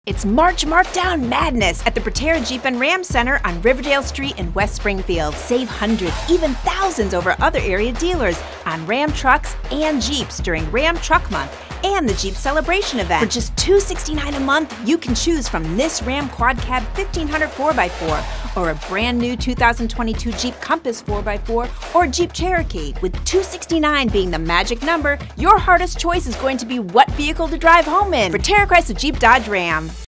It's March Markdown Madness at the Bertera Jeep and Ram Center on Riverdale Street in West Springfield. Save hundreds, even thousands over other area dealers on Ram trucks and Jeeps during Ram Truck Month and the Jeep Celebration event. For just $269 a month, you can choose from this Ram Quad Cab 1500 4x4 or a brand new 2022 Jeep Compass 4x4 or Jeep Cherokee. With $269 being the magic number, your hardest choice is going to be what vehicle to drive home in. Bertera Chrysler Jeep Dodge Ram.